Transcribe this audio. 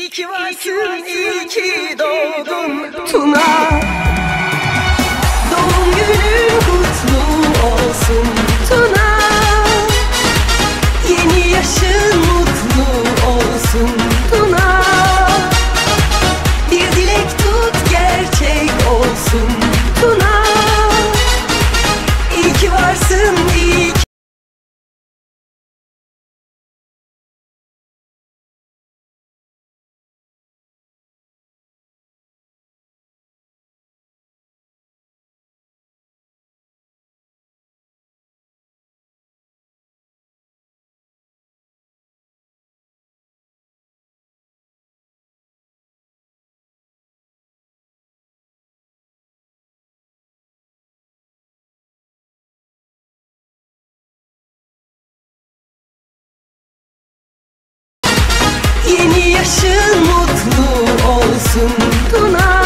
İyi ki varsın, iyi ki doğdun Tuna. Doğum günün kutlu olsun Tuna. Yeni yaşın mutlu olsun Tuna. Bir dilek tut gerçek olsun Tuna. İyi ki varsın, iyi ki. Yeni yaşın mutlu olsun Tuna.